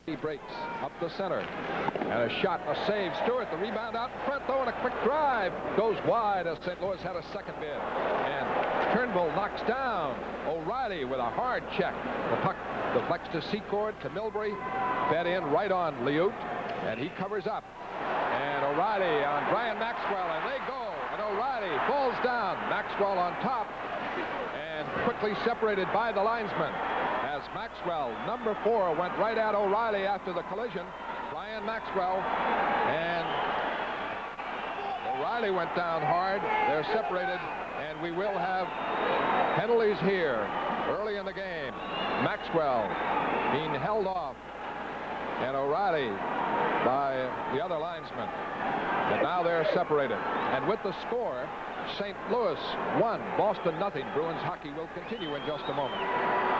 He breaks up the center. And a shot, a save. Stewart, the rebound out in front, though, and a quick drive. Goes wide as St. Louis had a second bid. And Turnbull knocks down O'Reilly with a hard check. The puck deflects to Secord, to Milbury. Fed in right on Liut. And he covers up. And O'Reilly on Brian Maxwell, and they go. And O'Reilly falls down. Maxwell on top. And quickly separated by the linesman. As Maxwell, number 4, went right at O'Reilly after the collision. Brian Maxwell, and O'Reilly went down hard. They're separated, and we will have penalties here early in the game. Maxwell being held off, and O'Reilly by the other linesman. And now they're separated. And with the score, St. Louis 1, Boston nothing. Bruins hockey will continue in just a moment.